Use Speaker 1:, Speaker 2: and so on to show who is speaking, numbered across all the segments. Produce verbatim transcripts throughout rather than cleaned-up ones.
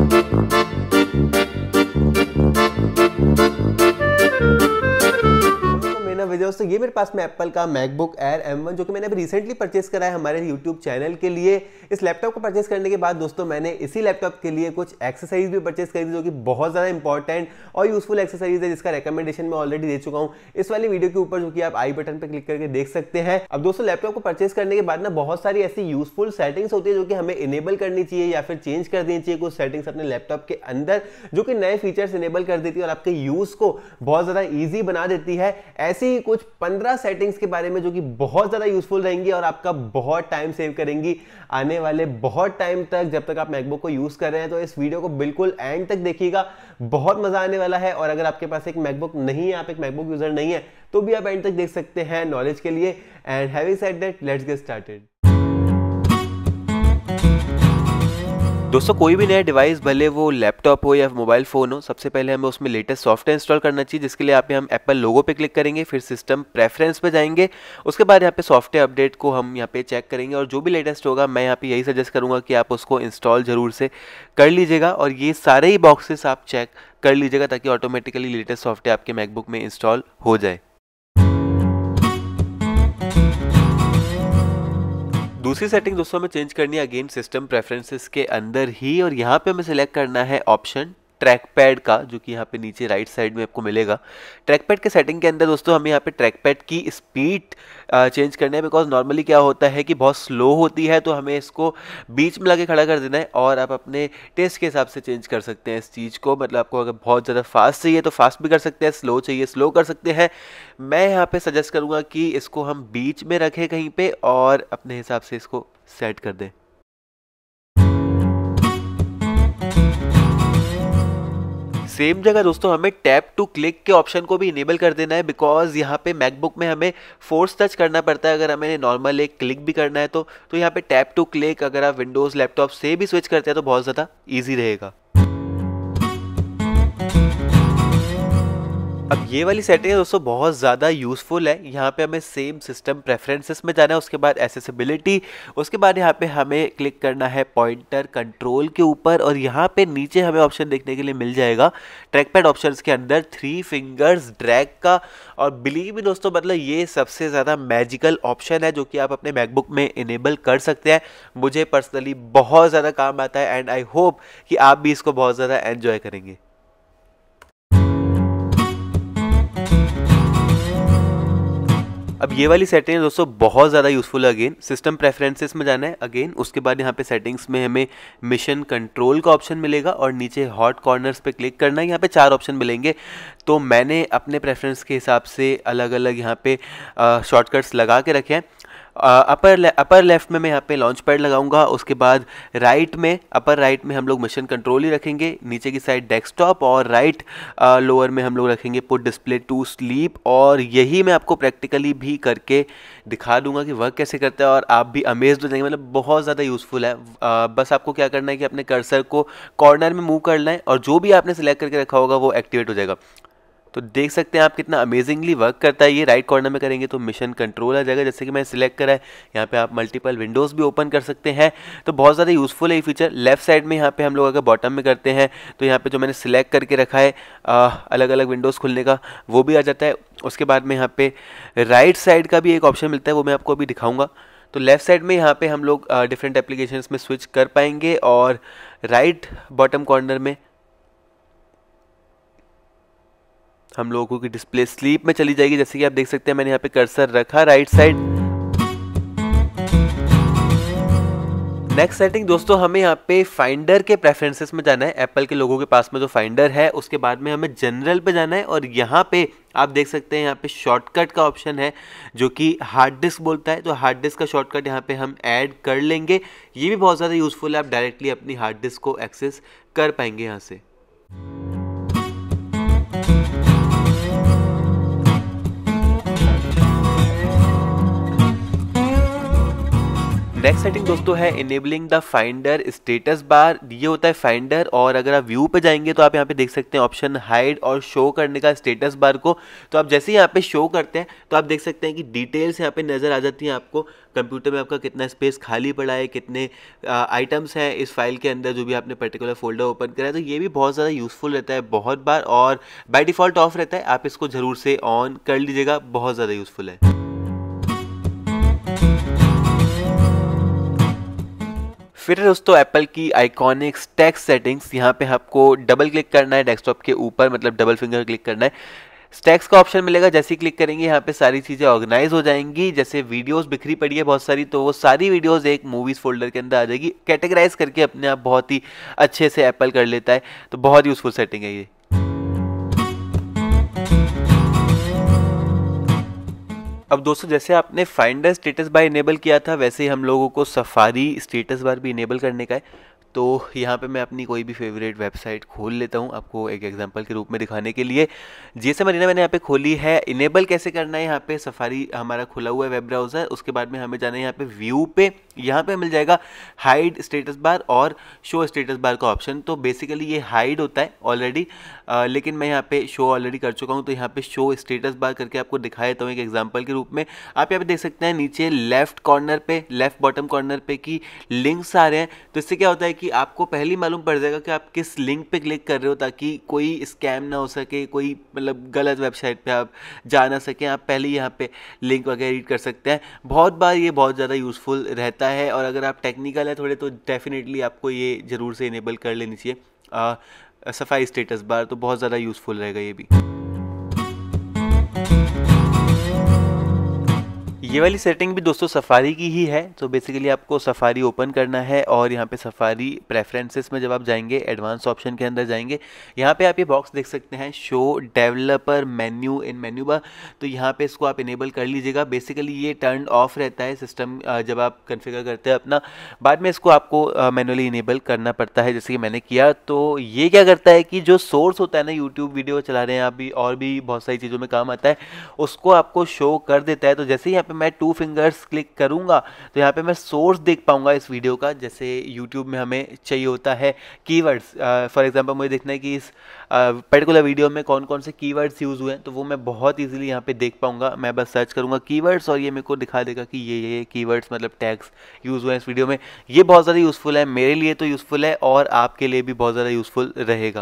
Speaker 1: दोस्तों ये मेरे पास में एप्पल का मैकबुक एयर एम वन जो कि मैंने अभी रिसेंटली परचेस करा है हमारे यूट्यूब चैनल के लिए। इस लैपटॉप को परचेस करने के बाद दोस्तों मैंने इसी लैपटॉप के लिए कुछ एक्सेसरीज भी परचेस करी थी जो कि बहुत ज़्यादा इंपॉर्टेंट और यूजफुल एक्सेसरीज है, जिसका रिकमेंडेशन मैं ऑलरेडी दे चुका हूँ इस वाली वीडियो के ऊपर, जो कि आप आई बटन पर क्लिक करके देख सकते हैं। अब दोस्तों लैपटॉप को परचेस करने के बाद ना बहुत सारी ऐसी यूजफुल सेटिंग्स होती है जो कि हमें इनेबल करनी चाहिए या फिर चेंज कर देनी चाहिए कुछ सेटिंग्स अपने लैपटॉप के अंदर, जो कि नए फीचर्स इनेबल कर देती है और आपके यूज को बहुत ज़्यादा ईजी बना देती है। ऐसी ही कुछ पंद्रह सेटिंग्स के बारे में जो कि बहुत ज्यादा यूजफुल रहेंगी और आपका बहुत टाइम सेव करेंगी आने वाले बहुत टाइम तक, जब तक आप मैकबुक को यूज कर रहे हैं। तो इस वीडियो को बिल्कुल एंड तक देखिएगा, बहुत मजा आने वाला है। और अगर आपके पास एक मैकबुक नहीं है, आप एक मैकबुक यूजर नहीं है, तो भी आप एंड तक देख सकते हैं नॉलेज के लिए। And having said that, let's get started. दोस्तों कोई भी नया डिवाइस, भले वो लैपटॉप हो या मोबाइल फ़ोन हो, सबसे पहले हमें उसमें लेटेस्ट सॉफ्टवेयर इंस्टॉल करना चाहिए, जिसके लिए यहाँ पे हम एप्पल लोगो पे क्लिक करेंगे, फिर सिस्टम प्रेफरेंस पे जाएंगे। उसके बाद यहाँ पे सॉफ्टवेयर अपडेट को हम यहाँ पे चेक करेंगे और जो भी लेटेस्ट होगा मैं यहाँ पे यही सजेस्ट करूँगा कि आप उसको इंस्टॉल ज़रूर से कर लीजिएगा। और ये सारे ही बॉक्सेस आप चेक कर लीजिएगा ताकि ऑटोमेटिकली लेटेस्ट सॉफ्टवेयर आपके मैकबुक में इंस्टॉल हो जाए। दूसरी सेटिंग दोस्तों हमें चेंज करनी है अगेन सिस्टम प्रेफरेंसेस के अंदर ही, और यहाँ पे हमें सिलेक्ट करना है ऑप्शन ट्रैक पैड का, जो कि यहाँ पे नीचे राइट साइड में आपको मिलेगा। ट्रैक पैड के सेटिंग के अंदर दोस्तों हमें यहाँ पे ट्रैक पैड की स्पीड चेंज करना है, बिकॉज नॉर्मली क्या होता है कि बहुत स्लो होती है, तो हमें इसको बीच में लाके खड़ा कर देना है और आप अपने टेस्ट के हिसाब से चेंज कर सकते हैं इस चीज़ को। मतलब आपको अगर बहुत ज़्यादा फास्ट चाहिए तो फास्ट भी कर सकते हैं, स्लो चाहिए स्लो कर सकते हैं। मैं यहाँ पे सजेस्ट करूँगा कि इसको हम बीच में रखें कहीं पे और अपने हिसाब से इसको सेट कर दें। सेम जगह दोस्तों हमें टैप टू क्लिक के ऑप्शन को भी इनेबल कर देना है, बिकॉज यहाँ पे मैकबुक में हमें फोर्स टच करना पड़ता है अगर हमें नॉर्मल एक क्लिक भी करना है तो तो यहाँ पे टैप टू क्लिक अगर आप विंडोज़ लैपटॉप से भी स्विच करते हैं तो बहुत ज़्यादा इजी रहेगा। अब ये वाली सेटिंग है दोस्तों बहुत ज़्यादा यूज़फुल है। यहाँ पे हमें सेम सिस्टम प्रेफरेंसेस में जाना है, उसके बाद एक्सेसिबिलिटी, उसके बाद यहाँ पे हमें क्लिक करना है पॉइंटर कंट्रोल के ऊपर, और यहाँ पे नीचे हमें ऑप्शन देखने के लिए मिल जाएगा ट्रैक पैड ऑप्शंस के अंदर थ्री फिंगर्स ड्रैग का। और बिलीव मी दोस्तों, मतलब ये सबसे ज़्यादा मैजिकल ऑप्शन है जो कि आप अपने मैकबुक में इनेबल कर सकते हैं। मुझे पर्सनली बहुत ज़्यादा काम आता है एंड आई होप कि आप भी इसको बहुत ज़्यादा एन्जॉय करेंगे। अब ये वाली सेटिंग दोस्तों बहुत ज़्यादा यूज़फुल है। अगेन सिस्टम प्रेफरेंसेस में जाना है, अगेन उसके बाद यहाँ पे सेटिंग्स में हमें मिशन कंट्रोल का ऑप्शन मिलेगा और नीचे हॉट कॉर्नर्स पे क्लिक करना है। यहाँ पे चार ऑप्शन मिलेंगे, तो मैंने अपने प्रेफरेंस के हिसाब से अलग अलग यहाँ पे शॉर्टकट्स लगा के रखे हैं। अपर अपर लेफ्ट में मैं यहाँ पे लॉन्च पैड लगाऊंगा, उसके बाद राइट में अपर राइट में हम लोग मिशन कंट्रोल ही रखेंगे, नीचे की साइड डेस्कटॉप, और राइट लोअर में हम लोग रखेंगे पुट डिस्प्ले टू स्लीप। और यही मैं आपको प्रैक्टिकली भी करके दिखा दूंगा कि वर्क कैसे करता है और आप भी अमेज्ड हो जाएंगे। मतलब बहुत ज़्यादा यूज़फुल है। आ, बस आपको क्या करना है कि अपने कर्सर को कॉर्नर में मूव करना है और जो भी आपने सिलेक्ट करके रखा होगा वो एक्टिवेट हो जाएगा। तो देख सकते हैं आप कितना अमेजिंगली वर्क करता है ये। राइट कॉर्नर में करेंगे तो मिशन कंट्रोल आ जाएगा, जैसे कि मैं सिलेक्ट करा है। यहाँ पे आप मल्टीपल विंडोज़ भी ओपन कर सकते हैं, तो बहुत ज़्यादा यूज़फुल है ये फीचर। लेफ्ट साइड में यहाँ पे हम लोग अगर बॉटम में करते हैं तो यहाँ पे जो मैंने सिलेक्ट करके रखा है आ, अलग अलग विंडोज़ खुलने का, वो भी आ जाता है। उसके बाद में यहाँ पे राइट साइड का भी एक ऑप्शन मिलता है, वो मैं आपको अभी दिखाऊँगा। तो लेफ्ट साइड में यहाँ पे हम लोग डिफरेंट एप्लीकेशंस में स्विच कर पाएंगे, और राइट बॉटम कॉर्नर में हम लोगों की डिस्प्ले स्लीप में चली जाएगी, जैसे कि आप देख सकते हैं मैंने यहाँ पे कर्सर रखा राइट साइड। नेक्स्ट सेटिंग दोस्तों हमें यहाँ पे फाइंडर के प्रेफरेंसेस में जाना है। एप्पल के लोगों के पास में जो फाइंडर है उसके बाद में हमें जनरल पे जाना है, और यहाँ पे आप देख सकते हैं यहाँ पे शॉर्टकट का ऑप्शन है जो कि हार्ड डिस्क बोलता है। तो हार्ड डिस्क का शॉर्टकट यहाँ पे हम ऐड कर लेंगे। ये भी बहुत ज़्यादा यूजफुल है, आप डायरेक्टली अपनी हार्ड डिस्क को एक्सेस कर पाएंगे यहाँ से। नेक्स्ट सेटिंग दोस्तों है enabling the finder status bar. ये होता है फाइंडर, और अगर आप व्यू पे जाएंगे तो आप यहाँ पे देख सकते हैं ऑप्शन हाइड और शो करने का स्टेटस बार को। तो आप जैसे ही यहाँ पे शो करते हैं तो आप देख सकते हैं कि डिटेल्स यहाँ पे नज़र आ जाती हैं आपको, कंप्यूटर में आपका कितना स्पेस खाली पड़ा है, कितने आइटम्स हैं इस फाइल के अंदर जो भी आपने पर्टिकुलर फोल्डर ओपन करा है। तो ये भी बहुत ज़्यादा यूज़फुल रहता है बहुत बार, और बाय डिफ़ॉल्ट ऑफ रहता है, आप इसको ज़रूर से ऑन कर लीजिएगा, बहुत ज़्यादा यूज़फुल है। फिर दोस्तों एप्पल की आइकॉनिक टेक्स्ट सेटिंग्स, यहाँ पे आपको डबल क्लिक करना है डेस्कटॉप के ऊपर, मतलब डबल फिंगर क्लिक करना है। स्टैक्स का ऑप्शन मिलेगा, जैसे ही क्लिक करेंगे यहाँ पे सारी चीज़ें ऑर्गेनाइज हो जाएंगी। जैसे वीडियोस बिखरी पड़ी है बहुत सारी, तो वो सारी वीडियोस एक मूवीज़ फोल्डर के अंदर आ जाएगी, कैटेगराइज करके अपने आप बहुत ही अच्छे से एप्पल कर लेता है। तो बहुत यूज़फुल सेटिंग है ये। अब दोस्तों जैसे आपने फाइंडर स्टेटस बार इनेबल किया था, वैसे ही हम लोगों को सफारी स्टेटस बार भी इनेबल करने का है। तो यहाँ पे मैं अपनी कोई भी फेवरेट वेबसाइट खोल लेता हूँ आपको एक एग्जांपल के रूप में दिखाने के लिए। जैसे मरीना मैंने यहाँ पे खोली है। इनेबल कैसे करना है, यहाँ पे सफारी हमारा खुला हुआ है वेब ब्राउज़र, उसके बाद में हमें जाना है यहाँ पे व्यू पे, यहाँ पे मिल जाएगा हाइड स्टेटस बार और शो स्टेटस बार का ऑप्शन। तो बेसिकली ये हाइड होता है ऑलरेडी, लेकिन मैं यहाँ पे शो ऑलरेडी कर चुका हूँ, तो यहाँ पे शो स्टेटस बार करके आपको दिखा देता हूँ एक एग्जाम्पल के रूप में। आप यहाँ पे देख सकते हैं नीचे लेफ्ट कॉर्नर पे, लेफ्ट बॉटम कॉर्नर पे की लिंक्स आ रहे हैं। तो इससे क्या होता है कि आपको पहले ही मालूम पड़ जाएगा कि आप किस लिंक पे क्लिक कर रहे हो, ताकि कोई स्कैम ना हो सके, कोई मतलब गलत वेबसाइट पे आप जा ना सकें। आप पहले ही यहाँ पे लिंक वगैरह रीड कर सकते हैं। बहुत बार ये बहुत ज़्यादा यूज़फुल रहता है, और अगर आप टेक्निकल है थोड़े तो डेफिनेटली आपको ये ज़रूर से इनेबल कर लेनी चाहिए सफारी स्टेटस बार, तो बहुत ज़्यादा यूज़फुल रहेगा ये भी। ये वाली सेटिंग भी दोस्तों सफारी की ही है। तो बेसिकली आपको सफारी ओपन करना है, और यहाँ पे सफारी प्रेफरेंसेस में जब आप जाएंगे, एडवांस ऑप्शन के अंदर जाएंगे, यहाँ पे आप ये बॉक्स देख सकते हैं show developer menu in menu bar. तो यहाँ पे इसको आप इनेबल कर लीजिएगा। बेसिकली ये टर्न ऑफ रहता है सिस्टम जब आप कन्फिगर करते हैं अपना, बाद में इसको आपको मैनुअली इनेबल करना पड़ता है, जैसे कि मैंने किया। तो ये क्या करता है कि जो सोर्स होता है ना, यूट्यूब वीडियो चला रहे हैं आप भी, और भी बहुत सारी चीज़ों में काम आता है, उसको आपको शो कर देता है। तो जैसे ही यहाँ पे मैं टू फिंगर्स क्लिक करूंगा तो यहाँ पे मैं सोर्स देख पाऊंगा इस वीडियो का। जैसे यूट्यूब में हमें चाहिए होता है कीवर्ड्स, फॉर एग्जांपल मुझे देखना है कि इस पर्टिकुलर वीडियो में कौन कौन से कीवर्ड्स यूज़ हुए हैं, तो वो मैं बहुत इजीली यहाँ पे देख पाऊंगा। मैं बस सर्च करूंगा कीवर्ड्स और ये मेरे को दिखा देगा कि ये ये कीवर्ड्स मतलब टैग्स यूज़ हुए हैं इस वीडियो में। ये बहुत ज़्यादा यूज़फुल है, मेरे लिए तो यूज़फुल है, और आपके लिए भी बहुत ज़्यादा यूज़फुल रहेगा।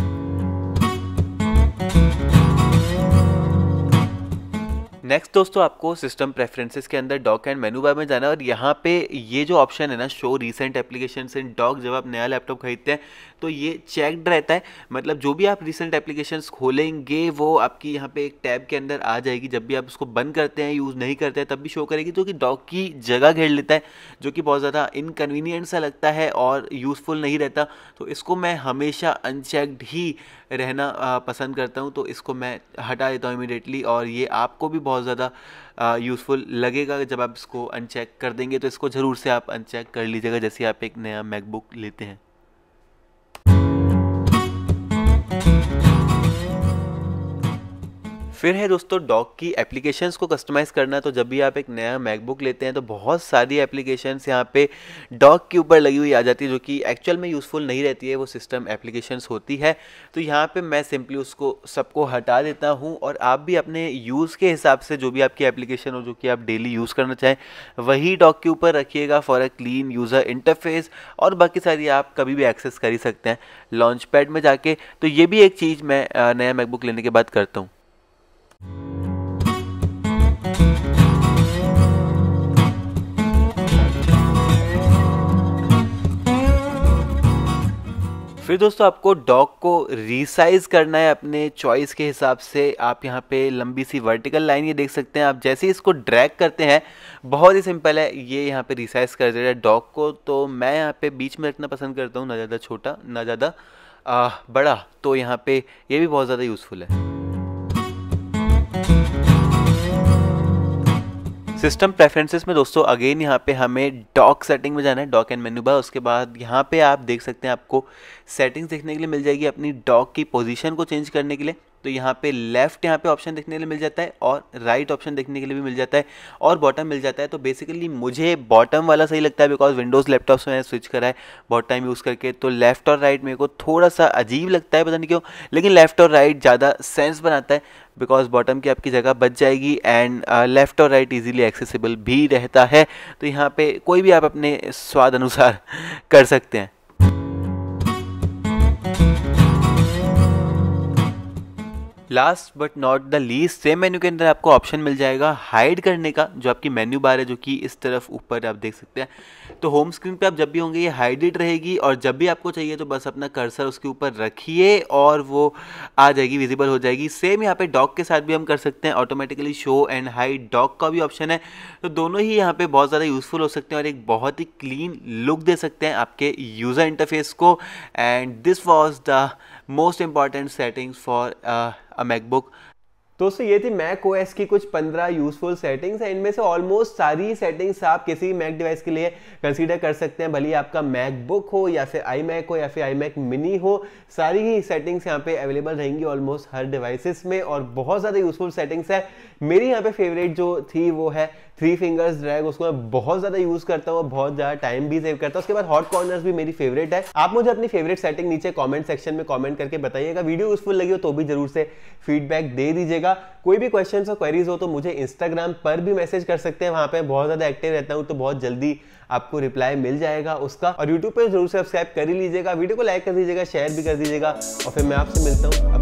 Speaker 1: नेक्स्ट दोस्तों आपको सिस्टम प्रेफरेंसेस के अंदर डॉक एंड मेनू बार में जाना है, और यहाँ पे ये जो ऑप्शन है ना, show recent applications in dock, जब आप नया लैपटॉप खरीदते हैं तो ये चेक्ड रहता है। मतलब जो भी आप रिसेंट एप्लीकेशंस खोलेंगे वो आपकी यहाँ पे एक टैब के अंदर आ जाएगी। जब भी आप उसको बंद करते हैं, यूज़ नहीं करते हैं, तब भी शो करेगी, जो कि डॉक की जगह घेर लेता है, जो कि बहुत ज़्यादा इनकन्वीनियंट सा लगता है और यूज़फुल नहीं रहता। तो इसको मैं हमेशा अनचेक्ड ही रहना पसंद करता हूँ, तो इसको मैं हटा देता हूँ इमीडिएटली। और ये आपको भी बहुत ज़्यादा यूज़फुल लगेगा जब आप इसको अनचेक कर देंगे, तो इसको ज़रूर से आप अनचेक कर लीजिएगा जैसे आप एक नया मैकबुक लेते हैं। फिर है दोस्तों डॉक की एप्लीकेशंस को कस्टमाइज़ करना। तो जब भी आप एक नया मैकबुक लेते हैं तो बहुत सारी एप्लीकेशंस यहाँ पे डॉक के ऊपर लगी हुई आ जाती है, जो कि एक्चुअल में यूज़फुल नहीं रहती है, वो सिस्टम एप्लीकेशंस होती है। तो यहाँ पे मैं सिंपली उसको सबको हटा देता हूँ, और आप भी अपने यूज़ के हिसाब से जो भी आपकी एप्लीकेशन हो, जो कि आप डेली यूज़ करना चाहें, वही डॉक के ऊपर रखिएगा for a clean user interface. और बाकी सारी आप कभी भी एक्सेस कर ही सकते हैं लॉन्च पैड में जाके। तो ये भी एक चीज़ मैं नया मैकबुक लेने के बाद करता हूँ। फिर दोस्तों आपको डॉक को रीसाइज करना है अपने चॉइस के हिसाब से। आप यहाँ पे लंबी सी वर्टिकल लाइन ये देख सकते हैं। आप जैसे ही इसको ड्रैग करते हैं, बहुत ही सिंपल है, ये यहाँ पे रीसाइज कर देता है डॉक को। तो मैं यहाँ पे बीच में रखना पसंद करता हूँ, ना ज़्यादा छोटा ना ज़्यादा बड़ा। तो यहाँ पे ये भी बहुत ज़्यादा यूज़फुल है। सिस्टम प्रेफरेंसेस में दोस्तों अगेन यहाँ पे हमें डॉक सेटिंग में जाना है, डॉक एंड मेनू बार। उसके बाद यहाँ पे आप देख सकते हैं आपको सेटिंग्स देखने के लिए मिल जाएगी अपनी डॉक की पोजीशन को चेंज करने के लिए। तो यहाँ पे लेफ्ट यहाँ पे ऑप्शन देखने के लिए मिल जाता है और राइट ऑप्शन देखने के लिए भी मिल जाता है और बॉटम मिल जाता है। तो बेसिकली मुझे बॉटम वाला सही लगता है बिकॉज विंडोज़ लैपटॉप से मैंने स्विच करा है बहुत टाइम यूज़ करके। तो लेफ्ट और राइट मेरे को थोड़ा सा अजीब लगता है, पता नहीं क्यों, लेकिन लेफ्ट और राइट ज़्यादा सेंस बनाता है बिकॉज बॉटम की आपकी जगह बच जाएगी एंड लेफ्ट और राइट इजीली एक्सेसिबल भी रहता है। तो यहाँ पे कोई भी आप अपने स्वाद अनुसार कर सकते हैं। Last but not the least, same menu के अंदर आपको ऑप्शन मिल जाएगा हाइड करने का, जो आपकी मेन्यू बार है जो कि इस तरफ ऊपर आप देख सकते हैं। तो होम स्क्रीन पे आप जब भी होंगे ये हाइडेड रहेगी और जब भी आपको चाहिए तो बस अपना कर्सर उसके ऊपर रखिए और वो आ जाएगी, विजिबल हो जाएगी। सेम यहाँ पे डॉक के साथ भी हम कर सकते हैं, automatically show and hide dock का भी ऑप्शन है। तो दोनों ही यहाँ पे बहुत ज़्यादा यूजफुल हो सकते हैं और एक बहुत ही क्लीन लुक दे सकते हैं आपके यूज़र इंटरफेस को। And this was the most important settings for a MacBook.
Speaker 2: दोस्तों ये थी मैक ओएस की कुछ पंद्रह यूजफुल सेटिंग्स है। इनमें से ऑलमोस्ट सारी सेटिंग्स आप किसी भी मैक डिवाइस के लिए कंसीडर कर सकते हैं, भले ही आपका मैकबुक हो या फिर आई मैक हो या फिर आई मैक मिनी हो। सारी ही सेटिंग्स यहाँ पे अवेलेबल रहेंगी ऑलमोस्ट हर डिवाइसेस में और बहुत ज़्यादा यूजफुल सेटिंग्स है। मेरी यहाँ पे फेवरेट जो थी वो है थ्री फिंगर्स ड्रैग, उसको मैं बहुत ज़्यादा यूज़ करता हूँ, बहुत ज़्यादा टाइम भी सेव करता हूँ। उसके बाद हॉट कॉर्नर्स भी मेरी फेवरेट है। आप मुझे अपनी फेवरेट सेटिंग नीचे कमेंट सेक्शन में कमेंट करके बताइएगा। वीडियो यूजफुल लगी हो तो भी जरूर से फीडबैक दे दीजिएगा। कोई भी क्वेश्चन और क्वेरीज हो तो मुझे इंस्टाग्राम पर भी मैसेज कर सकते हैं, वहाँ पे बहुत ज़्यादा एक्टिव रहता हूँ तो बहुत जल्दी आपको रिप्लाई मिल जाएगा उसका। और यूट्यूब पर जरूर से सब्सक्राइब कर ही लीजिएगा, वीडियो को लाइक कर दीजिएगा, शेयर भी कर दीजिएगा और फिर मैं आपसे मिलता हूँ